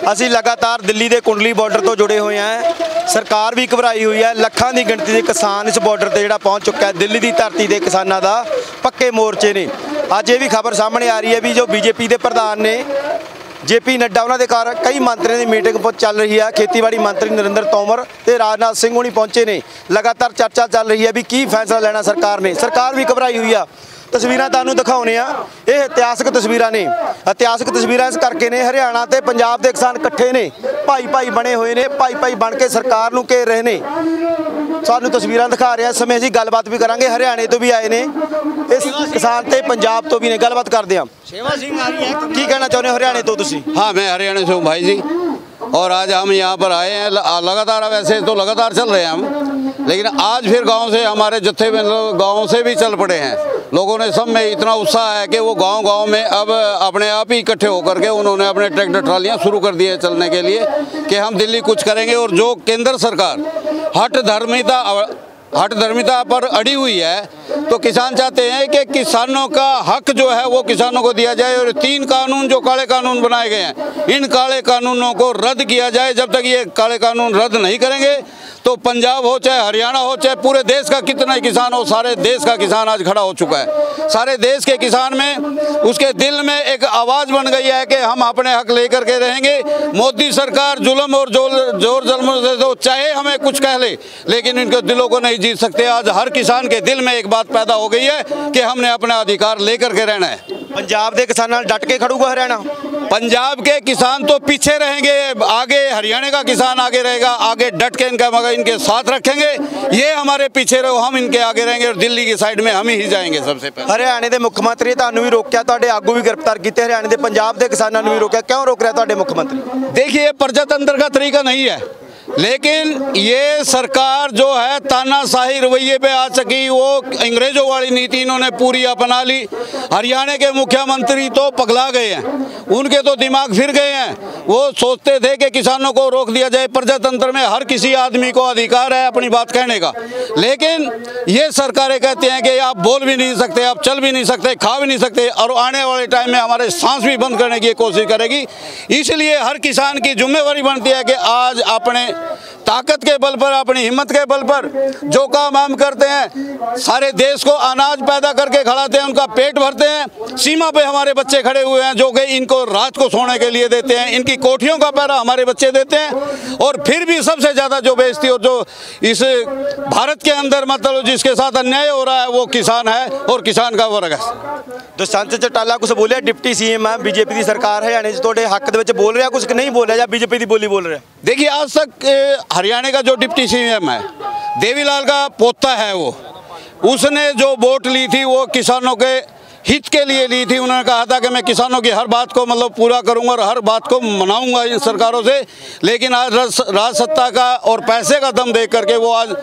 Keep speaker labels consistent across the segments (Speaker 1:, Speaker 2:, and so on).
Speaker 1: ਅਸੀਂ लगातार दिल्ली के कुंडली बॉर्डर तो जुड़े हुए हैं। सरकार भी घबराई हुई है। ਲੱਖਾਂ की गिणती के किसान इस बॉर्डर से जोड़ा पहुँच चुका है। दिल्ली की धरती के किसानों का पक्के मोर्चे ने। अज ये भी खबर सामने आ रही है भी जो बीजेपी के प्रधान ने JP नड्डा उन्होंने घर कई मंत्रियों की मीटिंग चल रही है। खेतीबाड़ी मंत्री नरेंद्र तोमर ते राजनाथ सिंह होनी पहुंचे ने। लगातार चर्चा चल रही है भी की फैसला लेना सरकार ने। सरकार भी घबराई हुई है। तस्वीरां तुहानूं दिखाउने आ, ये इतिहासक तस्वीरां ने। इतिहासक तस्वीरां इस करके ने हरियाणा ते पंजाब के किसान इकट्ठे ने, भाई भाई बने हुए ने, भाई भाई बन के सरकार नूं घेर रहे ने। सानूं तस्वीरां दिखा रहे हैं। समय असीं गलबात भी करांगे। हरियाणे तो भी आए ने इस किसान ते पंजाब तो भी ने। गलबात करते हैं। की कहना चाਹੁੰਦੇ हो हरियाणे तो तुसीं?
Speaker 2: हाँ, मैं हरियाणा से हूँ भाई जी, और आज हम यहाँ पर आए हैं। लगातार वैसे तो लगातार चल रहे हैं हम, लेकिन आज फिर गांव से हमारे जत्थे में गांव से भी चल पड़े हैं। लोगों ने सब में इतना उत्साह है कि वो गांव में अब अपने आप ही इकट्ठे होकर के उन्होंने अपने ट्रैक्टर ट्रालियाँ शुरू कर दी है चलने के लिए कि हम दिल्ली कुछ करेंगे। और जो केंद्र सरकार हठ धर्मिता पर अड़ी हुई है, तो किसान चाहते हैं कि किसानों का हक जो है वो किसानों को दिया जाए। और 3 कानून जो काले कानून बनाए गए हैं, इन काले कानूनों को रद्द किया जाए। जब तक ये काले कानून रद्द नहीं करेंगे तो पंजाब हो चाहे हरियाणा हो चाहे पूरे देश का कितना ही किसान हो, सारे देश का किसान आज खड़ा हो चुका है। सारे देश के किसान में उसके दिल में एक आवाज़ बन गई है कि हम अपने हक लेकर के रहेंगे। मोदी सरकार जुल्म और जोर जल्म से तो चाहे हमें कुछ कह ले, लेकिन इनके दिलों को नहीं जीत सकते। आज हर किसान के दिल में एक बात पैदा हो गई है कि हमने अपना अधिकार लेकर के रहना है।
Speaker 1: पंजाब के किसानों डट के खड़ूगा हरियाणा?
Speaker 2: पंजाब के किसान तो पीछे रहेंगे, आगे हरियाणा का किसान आगे रहेगा। आगे डट के इनके साथ रखेंगे। ये हमारे पीछे रहो, हम इनके आगे रहेंगे और दिल्ली की साइड में हम ही जाएंगे। सबसे पहले
Speaker 1: हरियाणा के मुख्यमंत्री तुहानूं भी रोकिया, तुहाडे आगू भी गिरफ्तार किए। हरियाणा के पंजाब के किसानों भी रोकिया, क्यों रोक रहा तुहाडे मुख्यमंत्री?
Speaker 2: देखिए, प्रजातंत्र का तरीका नहीं है, लेकिन ये सरकार जो है तानाशाही रवैये पे आ सकी। वो अंग्रेजों वाली नीति इन्होंने पूरी अपना ली। हरियाणा के मुख्यमंत्री तो पगला गए हैं, उनके तो दिमाग फिर गए हैं। वो सोचते थे कि किसानों को रोक दिया जाए। प्रजातंत्र में हर किसी आदमी को अधिकार है अपनी बात कहने का, लेकिन ये सरकारें कहती हैं कि आप बोल भी नहीं सकते, आप चल भी नहीं सकते, खा भी नहीं सकते, और आने वाले टाइम में हमारे सांस भी बंद करने की कोशिश करेगी। इसलिए हर किसान की जिम्मेवारी बनती है कि आज अपने ताकत के बल पर, अपनी हिम्मत के बल पर जो काम हम करते हैं, सारे देश को अनाज पैदा करके खिलाते हैं, उनका पेट भरते हैं। सीमा पे हमारे बच्चे खड़े हुए हैं जो कि इनको रात को सोने के लिए देते हैं, इनकी कोठियों का पहरा हमारे बच्चे देते हैं। और फिर भी सबसे ज़्यादा जो बेइज्जती और जो इस भारत के अंदर मतलब जिसके साथ अन्याय हो रहा है वो किसान है और किसान का वर्ग है।
Speaker 1: दुष्यंत चौटाला कुछ बोलिया? डिप्टी CM है, बीजेपी की सरकार हरियाणा थोड़े हक के बोल रहा कुछ नहीं बोल रहा, या बीजेपी की बोली बोल रहा?
Speaker 2: देखिए, आज तक हरियाणा का जो डिप्टी CM है, देवीलाल का पोता है, उसने जो वोट ली थी वो किसानों के हित के लिए ली थी। उन्होंने कहा था कि मैं किसानों की हर बात को मतलब पूरा करूंगा और हर बात को मनाऊंगा इन सरकारों से। लेकिन आज राज सत्ता का और पैसे का दम देख करके वो आज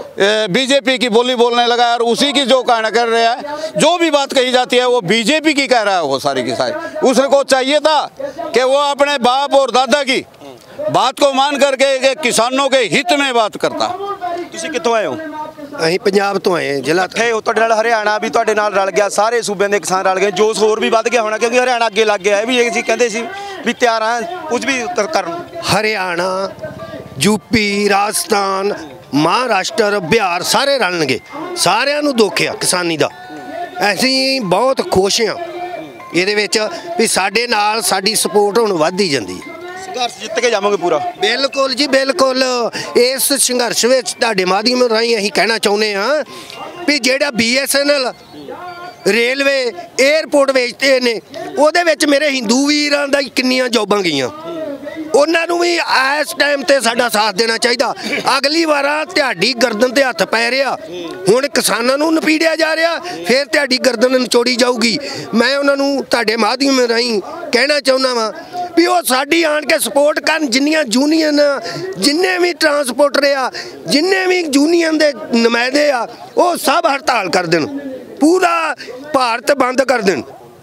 Speaker 2: बीजेपी की बोली बोलने लगा है। और उसी की जो कहना कर रहा है, जो भी बात कही जाती है वो बीजेपी की कह रहा है वो सारी की सारी। उसको चाहिए था कि वो अपने बाप और दादा की बात को मान करके किसानों के हित में बात करता।
Speaker 1: तुसीं कित्थों आए हो?
Speaker 3: ਅਸੀਂ ਪੰਜਾਬ ਤੋਂ ਆਏ ਜ਼ਿਲ੍ਹਾ
Speaker 1: ਇਕੱਠੇ ਹੋ, ਤੁਹਾਡੇ ਨਾਲ ਹਰਿਆਣਾ ਵੀ ਤੁਹਾਡੇ ਨਾਲ ਰਲ ਗਿਆ, ਸਾਰੇ ਸੂਬਿਆਂ ਦੇ ਕਿਸਾਨ ਰਲ ਗਏ, ਜੋਸ਼ ਹੋਰ ਵੀ ਵੱਧ ਗਿਆ ਹੋਣਾ ਕਿਉਂਕਿ ਹਰਿਆਣਾ ਅੱਗੇ ਲੱਗ ਗਿਆ। ਇਹ ਵੀ ਅਸੀਂ ਕਹਿੰਦੇ ਸੀ ਵੀ ਤਿਆਰ ਆ ਕੁਝ ਵੀ ਕਰਨ।
Speaker 3: ਹਰਿਆਣਾ, यूपी, राजस्थान, महाराष्ट्र, बिहार सारे रलणगे। सारिਆਂ ਨੂੰ दुख आ किसानी ਦਾ। ਅਸੀਂ बहुत खुश हाँ ਇਹਦੇ ਵਿੱਚ ਵੀ ਸਾਡੇ ਨਾਲ ਸਾਡੀ ਸਪੋਰਟ ਹੁਣ ਵੱਧਦੀ ਜਾਂਦੀ ਹੈ।
Speaker 1: संघर्ष जित के जाओगे पूरा?
Speaker 3: बिल्कुल जी बिल्कुल। इस संघर्ष में तुहाडे माध्यम राही असीं कहना चाहुंदे हाँ भी जिहड़ा BSNL रेलवे एयरपोर्ट वेचते ने उहदे विच मेरे हिंदू वीरां दा किन्नियां जॉबां गईयां, उन्होंने भी इस टाइम ते साडा साथ देना चाहिए। अगली बार तुहाडी गर्दन ते हत्थ पै रहा, हुण किसानां नूं नपीड़िया जा रहा, फिर तुहाडी गर्दन नचोड़ी जाऊगी। मैं उन्होंने तुहाडे माध्यम राही कहना चाहुंदा वां भी वो साडी आण के सपोर्ट करन। जिन्नियां यूनीयन, जिन्ने भी ट्रांसपोर्टर आ, जिन्ने भी यूनीयन दे नुमाइंदे आ, वो सब हड़ताल कर देन, पूरा भारत बंद कर देन।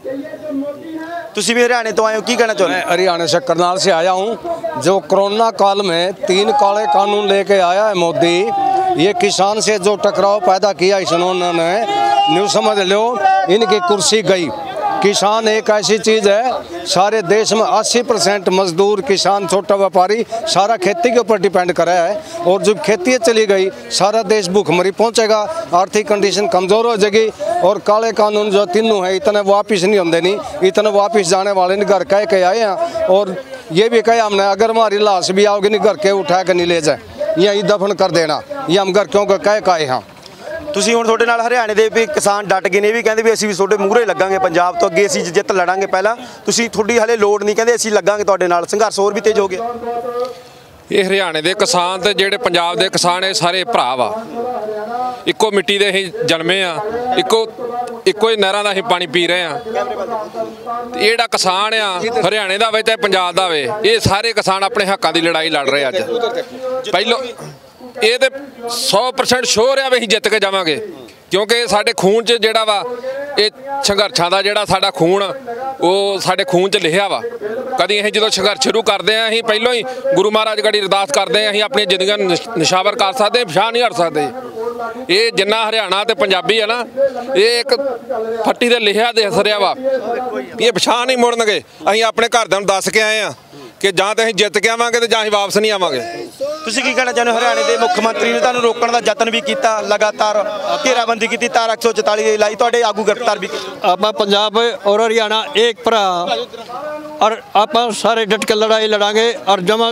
Speaker 1: तुसी भी हरियाणा तो आए हो, की कहना चाहते?
Speaker 4: मैं हरियाणा से करनाल से आया हूँ। जो कोरोना काल में 3 काले कानून लेके आया है मोदी, ये किसान से जो टकराव पैदा किया इन्होंने, न्यू समझ लो इनकी कुर्सी गई। किसान एक ऐसी चीज़ है, सारे देश में 80% मजदूर, किसान, छोटा व्यापारी सारा खेती के ऊपर डिपेंड करा है। और जब खेती चली गई सारा देश भूखमरी पहुंचेगा, आर्थिक कंडीशन कमज़ोर हो जाएगी। और काले कानून जो तीनों है इतने वापिस नहीं होंगे, नहीं इतने वापिस जाने वाले नहीं, घर कह के आए हैं। और ये भी कहे हमने अगर हमारी लाश भी आओगे नहीं घर के उठा के नहीं ले जाए, यही दफन कर देना, ये हम घर क्यों कह के आए हैं।
Speaker 1: ਤੁਸੀਂ ਹੁਣ ਤੁਹਾਡੇ ਨਾਲ ਹਰਿਆਣੇ ਦੇ ਵੀ ਕਿਸਾਨ ਡਟ ਗਏ ਨੇ, ਵੀ ਕਹਿੰਦੇ ਵੀ ਅਸੀਂ ਵੀ ਤੁਹਾਡੇ ਮੂਹਰੇ ਲੱਗਾਂਗੇ, ਪੰਜਾਬ ਤੋਂ ਅੱਗੇ ਅਸੀਂ ਜਿੱਤ ਲੜਾਂਗੇ। ਪਹਿਲਾਂ ਤੁਸੀਂ ਤੁਹਾਡੀ ਹਲੇ ਲੋੜ ਨਹੀਂ, ਕਹਿੰਦੇ ਅਸੀਂ ਲੱਗਾਂਗੇ ਤੁਹਾਡੇ ਨਾਲ, ਸੰਘਰਸ਼ ਹੋਰ ਵੀ ਤੇਜ਼ ਹੋ ਗਿਆ।
Speaker 5: ਇਹ ਹਰਿਆਣੇ ਦੇ ਕਿਸਾਨ ਤੇ ਜਿਹੜੇ ਪੰਜਾਬ ਦੇ ਕਿਸਾਨ ਇਹ ਸਾਰੇ ਭਰਾ ਵਾ, ਇੱਕੋ ਮਿੱਟੀ ਦੇ ਅਸੀਂ ਜਨਮੇ ਆ, ਇੱਕੋ ਹੀ ਨਹਿਰਾਂ ਦਾ ਅਸੀਂ ਪਾਣੀ ਪੀ ਰਹੇ ਆ। ਇਹ ਜਿਹੜਾ ਕਿਸਾਨ ਆ ਹਰਿਆਣੇ ਦਾ ਵੇ ਤੇ ਪੰਜਾਬ ਦਾ ਵੇ, ਇਹ ਸਾਰੇ ਕਿਸਾਨ ਆਪਣੇ ਹੱਕਾਂ ਦੀ ਲੜਾਈ ਲੜ ਰਹੇ ਅੱਜ। ਪਹਿਲੋਂ ਇਹ ਤੇ 100% ਸ਼ੋਰ ਆ ਵੀ ਅਸੀਂ ਜਿੱਤ ਕੇ ਜਾਵਾਂਗੇ, ਕਿਉਂਕਿ ਸਾਡੇ ਖੂਨ 'ਚ ਜਿਹੜਾ ਵਾ ਇਹ ਸੰਘਰਸ਼ਾਂ ਦਾ ਜਿਹੜਾ ਸਾਡਾ ਖੂਨ ਉਹ ਸਾਡੇ ਖੂਨ 'ਚ ਲਿਖਿਆ ਵਾ। ਕਦੀ ਅਸੀਂ ਜਦੋਂ ਸੰਘਰਸ਼ ਸ਼ੁਰੂ ਕਰਦੇ ਹਾਂ ਅਸੀਂ ਪਹਿਲਾਂ ਹੀ ਗੁਰੂ ਮਹਾਰਾਜ ਗੜੀ ਅਰਦਾਸ ਕਰਦੇ ਹਾਂ, ਅਸੀਂ ਆਪਣੀਆਂ ਜ਼ਿੰਦਗੀਆਂ ਨਿਸ਼ਾਵਰ ਕਰ ਸਕਦੇ, ਪਿਛਾਂਹ ਨਹੀਂ ਹਟ ਸਕਦੇ। ਇਹ ਜਿੰਨਾ ਹਰਿਆਣਾ ਤੇ ਪੰਜਾਬੀ ਆ ਨਾ, ਇਹ ਇੱਕ ਫੱਟੀ ਦੇ ਲਿਖਿਆ ਦੇ ਅਸਰਿਆ ਵਾ, ਇਹ ਪਿਛਾਂਹ ਨਹੀਂ ਮੁੜਨਗੇ। ਅਸੀਂ ਆਪਣੇ ਘਰਦਿਆਂ ਨੂੰ ਦੱਸ ਕੇ ਆਏ ਹਾਂ ਕਿ ਜਾਂ ਤਾਂ ਅਸੀਂ ਜਿੱਤ ਕੇ ਆਵਾਂਗੇ ਤੇ ਜਾਂ ਅਸੀਂ ਵਾਪਸ ਨਹੀਂ ਆਵਾਂਗੇ।
Speaker 1: ਤੁਸੀਂ ਕੀ ਕਹਿਣਾ ਚਾਹੁੰਦੇ ਹੋ? ਹਰਿਆਣੇ ਦੇ ਮੁੱਖ ਮੰਤਰੀ ਨੇ ਤੁਹਾਨੂੰ ਰੋਕਣ ਦਾ ਯਤਨ ਵੀ ਕੀਤਾ, ਲਗਾਤਾਰ ਘੇਰਾਬੰਦੀ ਕੀਤੀ, ਤਾਰ 144 ਲਾਈ, ਤੁਹਾਡੇ ਆਗੂ ਗ੍ਰਿਫਤਾਰ ਵੀ ਕੀਤੇ।
Speaker 6: ਆਪਾਂ ਪੰਜਾਬ और हरियाणा एक भरा और आप सारे डट के लड़ाई लड़ांगे और जमा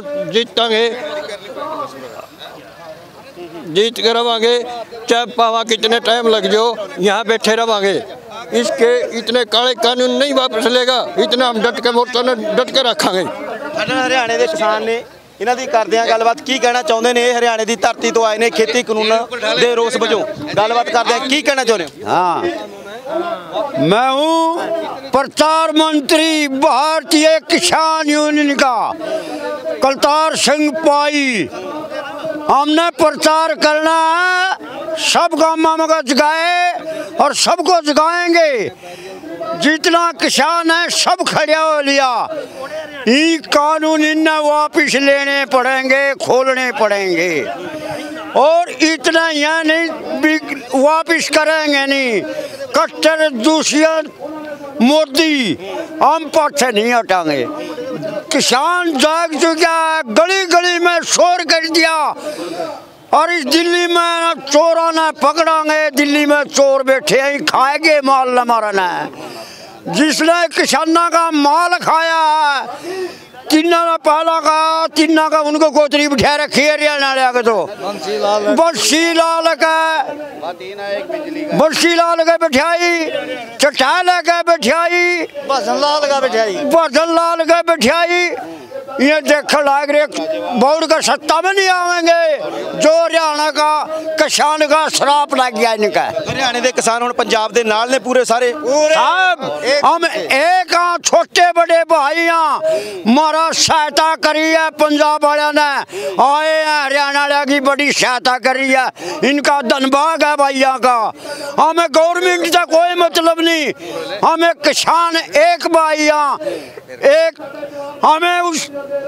Speaker 6: जीत के रवांगे, चाहे पावा कितने टाइम लग जाओ, यहाँ बैठे रवांगे। इसके इतने काले कानून नहीं वापस लेगा, इतना हम डट के मोर्चा ने डट के रखांगे।
Speaker 1: ਸਾਡੇ ਨਾਲ ਹਰਿਆਣੇ ਦੇ ਕਿਸਾਨ ਨੇ, ਇਹਨਾਂ ਦੀ ਕਰਦੇ ਆ ਗੱਲਬਾਤ। ਕੀ ਕਹਿਣਾ ਚਾਹੁੰਦੇ ਨੇ? ਇਹ ਹਰਿਆਣੇ ਦੀ ਧਰਤੀ ਤੋਂ ਆਏ ਨੇ, ਖੇਤੀ ਕਾਨੂੰਨਾਂ ਦੇ ਰੋਸ ਵਜੋਂ ਗੱਲਬਾਤ ਕਰਦੇ ਆ। ਕੀ ਕਹਿਣਾ ਚਾਹੁੰਦੇ ਹੋ?
Speaker 7: हाँ, मैं हूँ प्रचार मंत्री भारतीय किसान यूनियन का कलतार सिंह पाई। हमने प्रचार करना है, सब गाँव में जगाए और सबको जगाएंगे। जितना किसान है सब खड़ा हो लिया, ये कानून इन्हें वापिस लेने पड़ेंगे, खोलने पड़ेंगे। और इतना यहाँ नहीं वापिस करेंगे नहीं, कट्टर दूषित मोदी हम पाछे नहीं हटाएंगे। किसान जाग चुका है, गली गली में शोर कर दिया। और इस दिल्ली में चोरों ने पकड़ांगे, दिल्ली में चोर बैठे हैं, खाएंगे माल हमारा ने। जिसने किसानों का माल खाया है, तिन्ना ने पहला का तिन्ना का उनको गोतरी बिठा रखी है हरियाणा के। तो बंसी लाल के बिठाई, चटाल के बिठाई, भजन लाल के बिठाई। ये देख लाग रहे बोर्ड का सत्ता में नहीं आवेंगे, जो हरियाणा का किसान का श्राप लग गया इनका।
Speaker 1: हरियाणा के किसान हुण पंजाब दे नाल ने पूरे सारे
Speaker 7: साहब, हम एक छोटे बड़े भाई हमारा सहायता करी है, पंजाब वाले ने आए हैं, हरियाणा वाले की बड़ी सहायता करी है, इनका धन्यवाद है भैया का। हमें गवर्नमेंट से कोई मतलब नहीं, हमें किसान एक भाई एक, हमें उस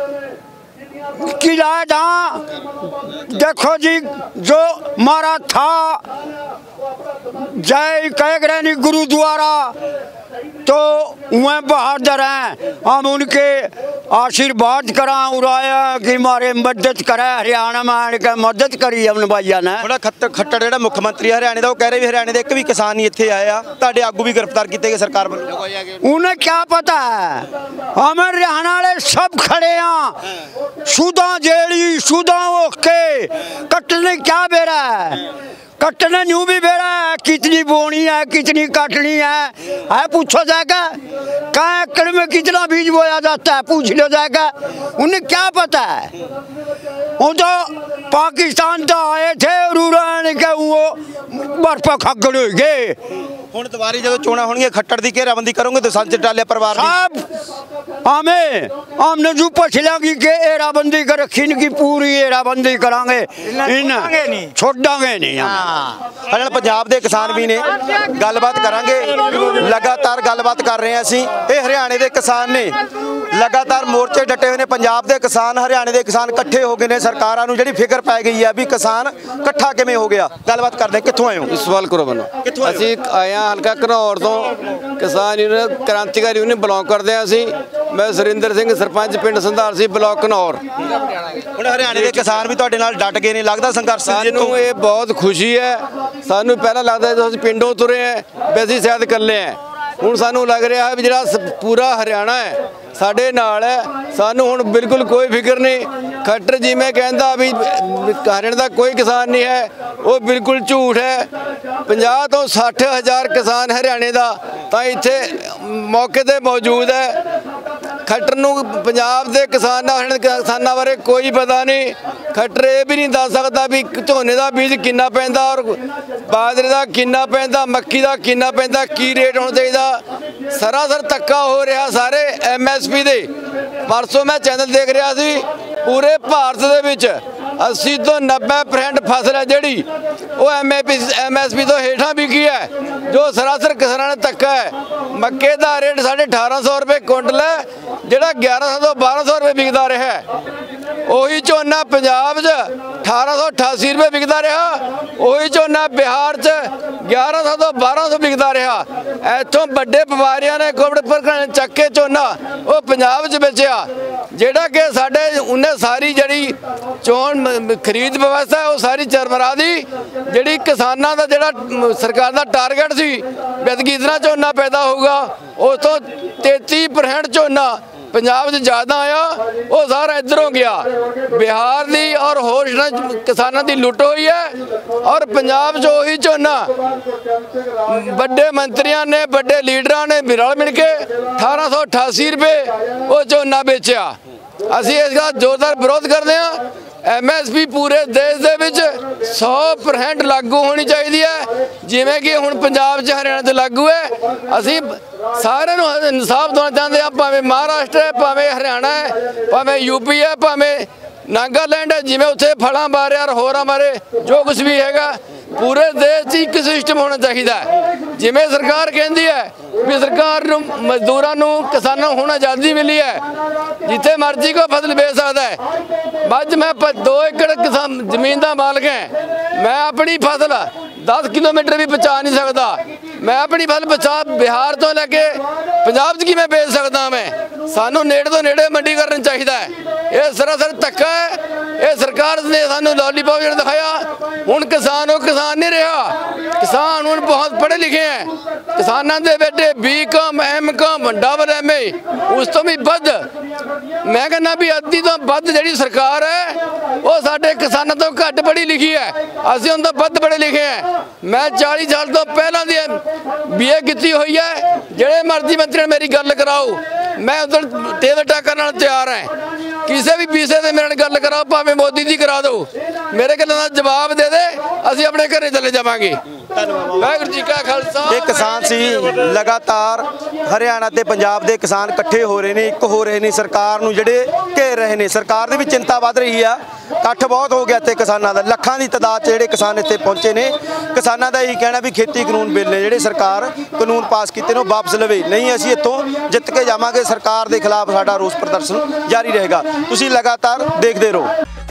Speaker 7: किला था। देखो जी, जो मारा था जय कैगरैनी गुरुद्वारा, तो वह बहादुर हैं, हम उनके आशीर्वाद करा उड़ाया कि मारे मदद करे, हरियाणा में आने के मदद करी हमने भैया ने।
Speaker 1: थोड़ा खट्टर ਜਿਹੜਾ ਮੁੱਖ ਮੰਤਰੀ ਹਰਿਆਣੇ ਦਾ, ਉਹ ਕਹਿ ਰਹੇ ਵੀ ਹਰਿਆਣੇ ਦੇ ਇੱਕ ਵੀ ਕਿਸਾਨ ਨਹੀਂ ਇੱਥੇ ਆਇਆ, ਤੁਹਾਡੇ ਆਗੂ ਵੀ ਗ੍ਰਿਫਤਾਰ ਕੀਤੇ ਗਏ सरकार ਵੱਲੋਂ।
Speaker 7: उन्हें क्या पता है, हम हरियाणा वाले सब खड़े हैं, सुधा जेड़ी सुधा ओके, कटने क्या बेरा है, कटने न्यू भी बेरा है, कितनी बोनी है कितनी काटनी है पूछो जाएगा। कहाँ एकड़ में कितना बीज बोया जाता है पूछ लो जाएगा, उन्हें क्या पता है। वो तो पाकिस्तान तो आए थे रूरान के, वो बर्फ खगड़ हो गए।
Speaker 1: ਹੁਣ ਦੁਬਾਰੀ ਜਦੋਂ ਚੋਣਾਂ ਹੋਣਗੀਆਂ ਖੱਟੜ ਦੀ ਘੇਰਾਬੰਦੀ ਕਰੋਗੇ तो संजय टालिया परिवार
Speaker 7: हमने जो पछलेगी के एराबंदी कर रखी, इनकी पूरी एराबंदी करांगे, इन छोड़ांगे नहीं।
Speaker 1: हरियाणा पंजाब के किसान भी ने गलबात करांगे, लगातार गलबात कर रहे हैं ਅਸੀਂ। ਇਹ ਹਰਿਆਣੇ ਦੇ ਕਿਸਾਨ ਨੇ ਲਗਾਤਾਰ ਮੋਰਚੇ ਡਟੇ ਹੋਏ ਨੇ। ਪੰਜਾਬ ਦੇ ਕਿਸਾਨ, ਹਰਿਆਣੇ ਦੇ ਕਿਸਾਨ ਇਕੱਠੇ ਹੋ ਗਏ ਨੇ। ਸਰਕਾਰਾਂ ਨੂੰ ਜਿਹੜੀ ਫਿਕਰ ਪੈ ਗਈ ਹੈ ਵੀ ਕਿਸਾਨ ਇਕੱਠਾ ਕਿਵੇਂ ਹੋ ਗਿਆ। ਗੱਲਬਾਤ ਕਰਦੇ, ਕਿੱਥੋਂ ਆਏ ਹੋ?
Speaker 8: ਸਵਾਲ ਕਰੋ ਮੈਨੂੰ। ਅਸੀਂ ਆਏ ਹਾਂ ਹਲਕਾ ਘਨੌਰ ਤੋਂ, ਕਿਸਾਨ ਯੂਨੀਅਨ ਕ੍ਰਾਂਤੀਕਾਰੀ ਯੂਨੀਅਨ ਬਿਲੋਂਗ ਕਰਦੇ ਹਾਂ ਅਸੀਂ। ਮੈਂ ਸੁਰਿੰਦਰ ਸਿੰਘ, ਸਰਪੰਚ ਪਿੰਡ ਸੰਧਾਰਸੀ, ਬਲਾਕ ਘਨੌਰ।
Speaker 1: ਹੁਣ ਹਰਿਆਣੇ ਦੇ ਕਿਸਾਨ ਵੀ ਤੁਹਾਡੇ ਨਾਲ ਡਟ ਗਏ ਨੇ, ਲੱਗਦਾ ਸੰਘਰਸ਼
Speaker 8: ਸਾਨੂੰ ਇਹ ਬਹੁਤ ਖੁਸ਼ੀ ਹੈ। ਸਾਨੂੰ ਪਹਿਲਾਂ ਲੱਗਦਾ ਜਦੋਂ ਅਸੀਂ ਪਿੰਡੋਂ ਤੁਰੇ ਹਾਂ ਵੀ ਅਸੀਂ ਸ਼ਾਇਦ ਇਕੱਲੇ ਹਾਂ। ਹੁਣ ਸਾਨੂੰ ਲੱਗ ਰਿਹਾ ਵੀ ਜਿਹੜਾ ਪੂਰਾ ਹਰਿਆਣਾ ਹੈ ਸਾਡੇ ਨਾਲ ਹੈ। ਸਾਨੂੰ ਹੁਣ ਬਿਲਕੁਲ ਕੋਈ ਫਿਕਰ ਨਹੀਂ। ਖੱਟਰ ਜਿਵੇਂ ਕਹਿੰਦਾ ਵੀ ਹਰਿਆਣੇ ਦਾ ਕੋਈ ਕਿਸਾਨ ਨਹੀਂ ਹੈ, ਉਹ ਬਿਲਕੁਲ ਝੂਠ ਹੈ। 50 ਤੋਂ 60 ਹਜ਼ਾਰ ਕਿਸਾਨ ਹਰਿਆਣੇ ਦਾ ਤਾਂ ਇੱਥੇ ਮੌਕੇ ਤੇ ਮੌਜੂਦ ਹੈ। ਖੱਟਰ ਨੂੰ ਪੰਜਾਬ ਦੇ ਕਿਸਾਨਾਂ ਬਾਰੇ ਕੋਈ ਪਤਾ ਨਹੀਂ। ਖੱਟਰ ਇਹ ਵੀ ਨਹੀਂ ਦੱਸ ਸਕਦਾ ਵੀ ਝੋਨੇ ਦਾ ਬੀਜ ਕਿੰਨਾ ਪੈਂਦਾ ਔਰ ਬਾਜਰੇ ਦਾ ਕਿੰਨਾ ਪੈਂਦਾ, ਮੱਕੀ ਦਾ ਕਿੰਨਾ ਪੈਂਦਾ, ਕੀ ਰੇਟ ਹੋਣਾ ਚਾਹੀਦਾ। ਸਰਾਸਰ ਧੱਕਾ ਹੋ ਰਿਹਾ ਸਾਰੇ MSP ਦੇ। ਪਰਸੋਂ ਮੈਂ ਚੈਨਲ ਦੇਖ ਰਿਹਾ ਸੀ, ਪੂਰੇ ਭਾਰਤ ਦੇ ਵਿੱਚ 80 ਤੋਂ 90% ਫਸਲ ਹੈ ਜਿਹੜੀ ਉਹ MSP ਤੋਂ ਹੇਠਾਂ ਵਿਕੀ ਹੈ, ਜੋ ਸਰਾਸਰ ਕਿਸਾਨਾਂ ਨੇ ਧੱਕਾ ਹੈ। ਮੱਕੇ ਦਾ ਰੇਟ 1850 ਰੁਪਏ ਕੁਇੰਟਲ ਹੈ, ਜਿਹੜਾ 1100 ਤੋਂ 1200 ਰੁਪਏ ਵਿਕਦਾ ਰਿਹਾ। ਉਹੀ ਝੋਨਾ ਪੰਜਾਬ 'ਚ 1888 ਰੁਪਏ ਵਿਕਦਾ ਰਿਹਾ। ਉਹੀ ਝੋਨਾ ਬਿਹਾਰ 'ਚ 1100 ਤੋਂ 1200 ਵਿਕਦਾ ਰਿਹਾ। ਇੱਥੋਂ ਵੱਡੇ ਵਪਾਰੀਆਂ ਨੇ ਕੋਵਿਡ ਪਰ ਚੱਕ ਕੇ ਝੋਨਾ ਉਹ ਪੰਜਾਬ 'ਚ ਵੇਚਿਆ, ਜਿਹੜਾ ਕਿ ਸਾਡੇ ਉਹਨੇ ਸਾਰੀ ਜਿਹੜੀ ਚੋਣ ਖਰੀਦ ਵਿਵਸਥਾ ਹੈ ਉਹ ਸਾਰੀ ਚਰਮਰਾ ਦੀ। ਜਿਹੜੀ ਕਿਸਾਨਾਂ ਦਾ ਜਿਹੜਾ ਸਰਕਾਰ ਦਾ ਟਾਰਗੇਟ ਸੀ ਵੀ ਇਤਨਾ ਝੋਨਾ ਪੈਦਾ ਹੋਊਗਾ, ਉਸ ਤੋਂ 33% ਝੋਨਾ ਪੰਜਾਬ 'ਚ ਜ਼ਿਆਦਾ ਆਇਆ, ਉਹ ਸਾਰਾ ਇੱਧਰੋਂ ਗਿਆ। ਬਿਹਾਰ ਦੀ ਔਰ ਹੋਰ ਕਿਸਾਨਾਂ ਦੀ ਲੁੱਟ ਹੋਈ ਹੈ ਔਰ ਪੰਜਾਬ 'ਚ ਉਹੀ ਝੋਨਾ ਵੱਡੇ ਮੰਤਰੀਆਂ ਨੇ, ਵੱਡੇ ਲੀਡਰਾਂ ਨੇ ਰਲ ਮਿਲ ਕੇ 1888 ਰੁਪਏ ਉਹ ਝੋਨਾ ਵੇਚਿਆ। ਅਸੀਂ ਇਸ ਦਾ ਜ਼ੋਰਦਾਰ ਵਿਰੋਧ ਕਰਦੇ ਹਾਂ। MSP ਪੂਰੇ ਦੇਸ਼ ਦੇ ਵਿੱਚ 100% ਲਾਗੂ ਹੋਣੀ ਚਾਹੀਦੀ ਹੈ, ਜਿਵੇਂ ਕਿ ਹੁਣ ਪੰਜਾਬ 'ਚ ਹਰਿਆਣਾ 'ਚ ਲਾਗੂ ਹੈ। ਅਸੀਂ ਸਾਰਿਆਂ ਨੂੰ ਇਨਸਾਫ ਦਿਵਾਉਣਾ ਚਾਹੁੰਦੇ ਹਾਂ, ਭਾਵੇਂ ਮਹਾਰਾਸ਼ਟਰ ਹੈ, ਭਾਵੇਂ ਹਰਿਆਣਾ ਹੈ, ਭਾਵੇਂ UP ਹੈ, ਭਾਵੇਂ ਨਾਗਾਲੈਂਡ ਹੈ। ਜਿਵੇਂ ਉੱਥੇ ਫਲਾਂ ਬਾਰੇ ਔਰ ਹੋਰਾਂ ਬਾਰੇ ਜੋ ਕੁਝ ਵੀ ਹੈਗਾ, ਪੂਰੇ ਦੇਸ਼ 'ਚ ਇੱਕ ਸਿਸਟਮ ਹੋਣਾ ਚਾਹੀਦਾ ਹੈ। ਜਿਵੇਂ ਸਰਕਾਰ ਕਹਿੰਦੀ ਹੈ ਵੀ ਸਰਕਾਰ ਨੂੰ ਮਜ਼ਦੂਰਾਂ ਨੂੰ, ਕਿਸਾਨਾਂ ਨੂੰ ਹੁਣ ਆਜ਼ਾਦੀ ਮਿਲੀ ਹੈ, ਜਿੱਥੇ ਮਰਜ਼ੀ ਕੋਈ ਫਸਲ ਵੇਚ ਸਕਦਾ ਹੈ। ਅੱਜ ਮੈਂ 2 ਏਕੜ ਕਿਸਾਨ ਜ਼ਮੀਨ ਦਾ ਮਾਲਕ ਹਾਂ। ਮੈਂ ਆਪਣੀ ਫਸਲ 10 ਕਿਲੋਮੀਟਰ ਵੀ ਪਹੁੰਚਾ ਨਹੀਂ ਸਕਦਾ। ਮੈਂ ਆਪਣੀ ਫਸਲ ਬਿਹਾਰ ਤੋਂ ਲੈ ਕੇ ਪੰਜਾਬ 'ਚ ਕਿਵੇਂ ਵੇਚ ਸਕਦਾ ਮੈਂ? ਸਾਨੂੰ ਨੇੜੇ ਤੋਂ ਨੇੜੇ ਮੰਡੀ ਕਰਨਾ ਚਾਹੀਦਾ ਹੈ। ਇਹ ਸਰਾਸਰ ਧੱਕਾ ਹੈ। ਇਹ ਸਰਕਾਰ ਨੇ ਸਾਨੂੰ ਲੋਲੀਪੌਪ ਜਿਹੜਾ ਦਿਖਾਇਆ, ਹੁਣ ਕਿਸਾਨ ਉਹ ਕਿਸਾਨ ਨਹੀਂ ਰਿਹਾ। ਕਿਸਾਨ ਹੁਣ ਬਹੁਤ ਪੜ੍ਹੇ ਲਿਖੇ ਹੈ। ਕਿਸਾਨਾਂ ਦੇ ਬੇਟੇ BCom, MCom, MA, ਉਸ ਤੋਂ ਵੀ ਵੱਧ, ਮੈਂ ਕਹਿੰਦਾ ਵੀ ਅੱਧੀ ਤੋਂ ਵੱਧ ਜਿਹੜੀ ਸਰਕਾਰ ਹੈ ਉਹ ਸਾਡੇ ਕਿਸਾਨਾਂ ਤੋਂ ਘੱਟ ਪੜ੍ਹੀ ਲਿਖੀ ਹੈ। ਅਸੀਂ ਉਹਨਾਂ ਤੋਂ ਵੱਧ ਪੜ੍ਹੇ ਲਿਖੇ ਹੈ। ਮੈਂ 40 ਸਾਲ ਤੋਂ ਪਹਿਲਾਂ ਦੀ BA ਕੀਤੀ ਹੋਈ ਹੈ। ਜਿਹੜੇ ਮਰਜ਼ੀ ਮੰਤਰੀ ਨਾਲ ਮੇਰੀ ਗੱਲ ਕਰਾਓ, ਮੈਂ ਉਧਰ ਟੇਬਲ ਟਾਕਰ ਨਾਲ ਤਿਆਰ ਹਾਂ। ਕਿਸੇ ਵੀ ਵਿਸ਼ੇ ਤੇ ਮੇਰੇ ਨਾਲ ਗੱਲ ਕਰਾਓ, ਭਾਵੇਂ ਮੋਦੀ ਦੀ ਕਰਾ ਦਿਓ, ਮੇਰੇ ਗੱਲਾਂ ਦਾ ਜਵਾਬ ਦੇ ਦੇ, ਅਸੀਂ ਆਪਣੇ ਘਰੇ ਚਲੇ ਜਾਵਾਂਗੇ। ਵਾਹਿਗੁਰੂ ਜੀ ਕਾ ਖਾਲਸਾ।
Speaker 1: ਇਹ ਕਿਸਾਨ ਸੀ। ਲਗਾਤਾਰ ਹਰਿਆਣਾ ਤੇ ਪੰਜਾਬ ਦੇ ਕਿਸਾਨ ਇਕੱਠੇ ਹੋ ਰਹੇ ਨੇ, ਇੱਕ ਹੋ ਰਹੇ ਨੇ, ਸਰਕਾਰ ਨੂੰ ਜਿਹੜੇ ਘੇਰ ਰਹੇ ਨੇ। ਸਰਕਾਰ ਦੀ ਵੀ ਚਿੰਤਾ ਵੱਧ ਰਹੀ ਆ। ਇਕੱਠ ਬਹੁਤ ਹੋ ਗਿਆ ਇੱਥੇ ਕਿਸਾਨਾਂ ਦਾ, ਲੱਖਾਂ ਦੀ ਤਾਦਾਦ 'ਚ ਜਿਹੜੇ ਕਿਸਾਨ ਇੱਥੇ ਪਹੁੰਚੇ ਨੇ। ਕਿਸਾਨਾਂ ਦਾ ਇਹੀ ਕਹਿਣਾ ਵੀ ਖੇਤੀ ਕਾਨੂੰਨ ਬਿੱਲ ਨੇ ਜਿਹੜੇ ਸਰਕਾਰ ਕਾਨੂੰਨ ਪਾਸ ਕੀਤੇ ਨੇ ਉਹ ਵਾਪਸ ਲਵੇ, ਨਹੀਂ ਅਸੀਂ ਇੱਥੋਂ ਜਿੱਤ ਕੇ ਜਾਵਾਂਗੇ। ਸਰਕਾਰ ਦੇ ਖਿਲਾਫ ਸਾਡਾ ਰੋਸ ਪ੍ਰਦਰਸ਼ਨ ਜਾਰੀ ਰਹੇਗਾ। ਤੁਸੀਂ ਲਗਾਤਾਰ ਦੇਖਦੇ ਰਹੋ।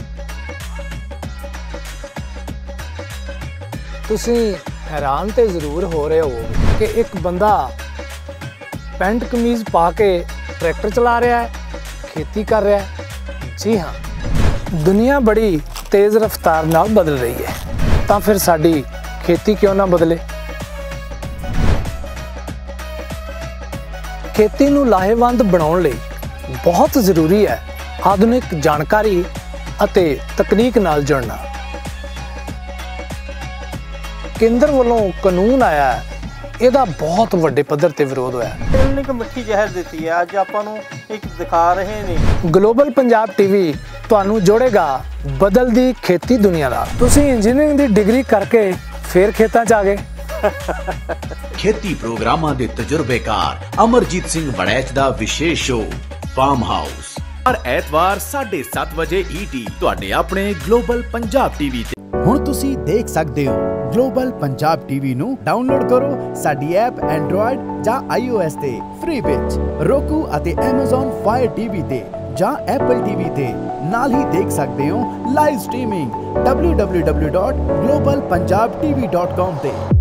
Speaker 9: ਤੁਸੀਂ हैरान तो ज़रूर हो रहे हो कि एक बंदा पैंट कमीज़ पा के ट्रैक्टर चला रहा है, खेती कर रहा है। जी हाँ, दुनिया बड़ी तेज़ रफ्तार नाल बदल रही है, तो फिर साडी खेती क्यों ना बदले। खेती नूं लाहेवंद बनाउण लई बहुत ज़रूरी है आधुनिक जानकारी अते तकनीक नाल जुड़ना। केंद्र वालों कानून आया है, ਇਹਦਾ ਬਹੁਤ ਵੱਡੇ ਪੱਧਰ ਤੇ ਵਿਰੋਧ ਹੋਇਆ।
Speaker 10: ਇੱਕ ਮਿੱਠੀ ਜ਼ਹਿਰ ਦਿੱਤੀ ਹੈ, ਅੱਜ ਆਪਾਂ ਨੂੰ ਇੱਕ ਦਿਖਾ ਰਹੇ ਨੇ।
Speaker 9: ਗਲੋਬਲ ਪੰਜਾਬ ਟੀਵੀ ਤੁਹਾਨੂੰ ਜੋੜੇਗਾ ਬਦਲਦੀ ਖੇਤੀ ਦੁਨੀਆ ਨਾਲ। ਤੁਸੀਂ ਇੰਜੀਨੀਅਰਿੰਗ ਦੀ ਡਿਗਰੀ ਕਰਕੇ ਫੇਰ ਖੇਤਾਂ 'ਚ ਆ ਗਏ।
Speaker 11: ਖੇਤੀ ਪ੍ਰੋਗਰਾਮਾਂ ਦੇ ਤਜਰਬੇਕਾਰ ਅਮਰਜੀਤ ਸਿੰਘ ਵੜੈਚ ਦਾ ਵਿਸ਼ੇਸ਼ ਸ਼ੋਅ ਫਾਰਮ ਹਾਊਸ ਹਰ ਐਤਵਾਰ 7:30 ਵਜੇ ET ਤੁਹਾਡੇ ਆਪਣੇ ਗਲੋਬਲ ਪੰਜਾਬ ਟੀਵੀ ਤੇ। ਹੁਣ
Speaker 12: ਤੁਸੀਂ ਦੇਖ ਸਕਦੇ ਹੋ। ਗਲੋਬਲ ਪੰਜਾਬ ਟੀਵੀ ਨੂੰ ਡਾਊਨਲੋਡ ਕਰੋ ਸਾਡੀ ਐਪ ਐਂਡਰੋਇਡ ਜਾਂ iOS ਤੇ ਫ੍ਰੀ ਵਿੱਚ, roku ਅਤੇ Amazon Fire TV ਤੇ ਜਾਂ Apple TV ਤੇ। ਨਾਲ ਹੀ ਦੇਖ ਸਕਦੇ ਹੋ ਲਾਈਵ ਸਟ੍ਰੀਮਿੰਗ www.globalpunjabtv.com ਤੇ।